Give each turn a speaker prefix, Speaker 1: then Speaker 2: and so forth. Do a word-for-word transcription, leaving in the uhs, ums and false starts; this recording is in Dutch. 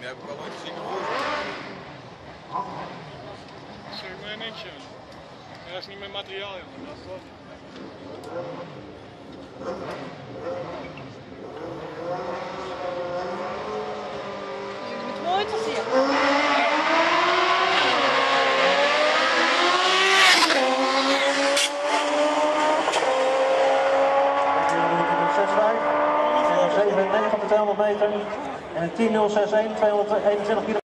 Speaker 1: gezien heb ik wel een zieke voorsprong.
Speaker 2: Dat zeg maar niks, joh. Dat is niet mijn materiaal, jongen. Dat is wat.
Speaker 3: Jullie moeten mooi te zien.
Speaker 4: zeven negen op de tweehonderd meter en een tien nul zes een, tweehonderdeenentwintig kilometer.